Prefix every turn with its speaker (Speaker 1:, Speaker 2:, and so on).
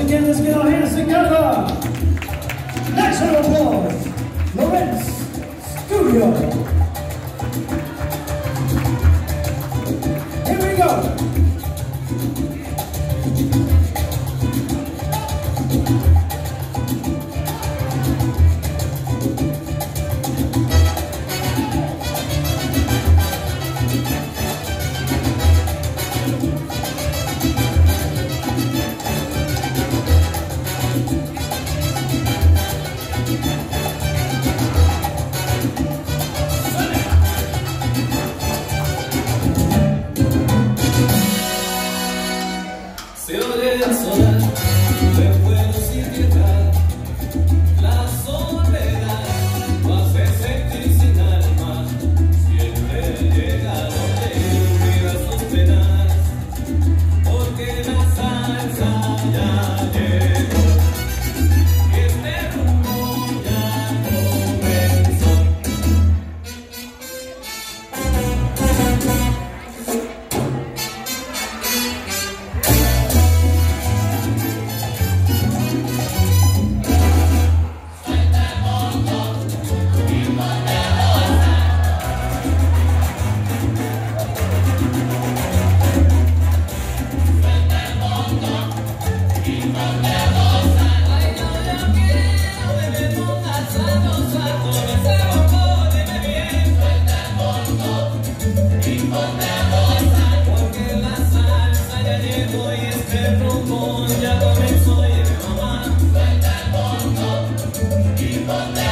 Speaker 1: again, let's get our hands together. Next round of applause, Lorenz Studio. Here we go.
Speaker 2: Se oye el sonar de vuelos y piedad, la soledad lo hace sentir sin alma, siempre llega donde olvida sus penas, porque la salsa ya llegó, y este rumbo ya comenzó. Ya comenzó, y mamá, suelta el bongo y ponte